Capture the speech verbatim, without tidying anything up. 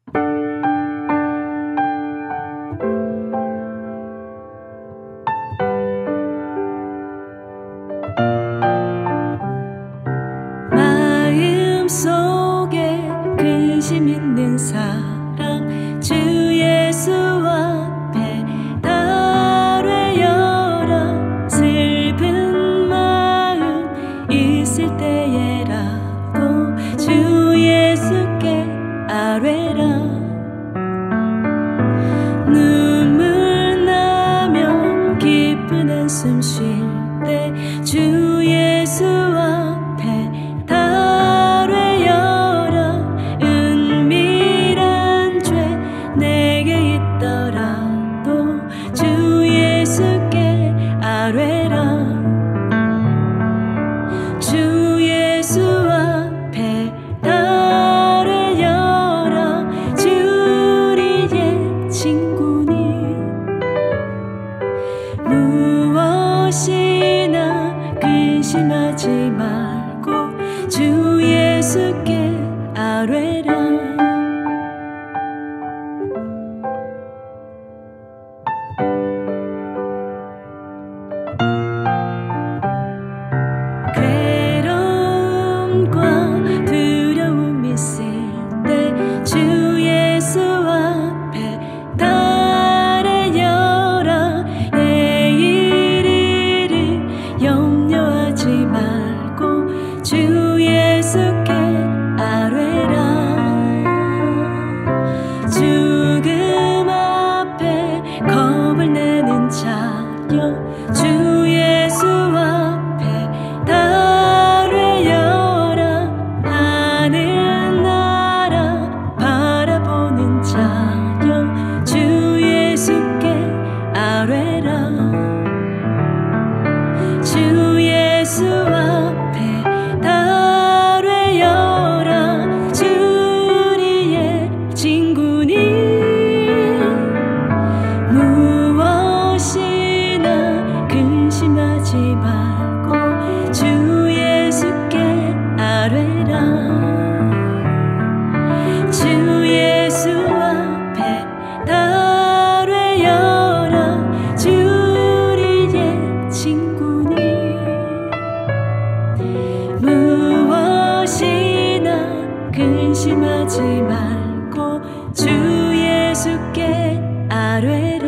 마음속에 근심 있는 사랑 주 예수 앞에 달뢰어라. 슬픈 마음 있을 때에라도 주 예수께 아뢰라. 눈물 나며 기쁜 한숨 쉴 때 주 예수 앞에 달뢰어라. 은밀한 죄 내게 있더라도 주 예수께 아뢰라. 주 예수 앞에 달뢰어라. 주 우리의 친구니 무엇이나 근심하지 말고 주 예수께 아뢰라. 괴로움과 두려움 있을 때 주 예수 앞에 달뢰어라. 내일 일을 염려하지 말고 주 예수께 아뢰라. 죽음 앞에 겁을 내는 자여 주 예수 앞에 달뢰어라. 하늘 나라 바라보는 자여 주 예수께 아뢰라. 주 예수 앞에 달뢰어라. 주 우리의 친구니 무엇이나 근심하지 말고 주 예수께 아뢰라. 주 예수 앞에 달뢰어라. 주 우리의 친구니 무엇이나 근심하지 말고 주 예수께 아뢰라.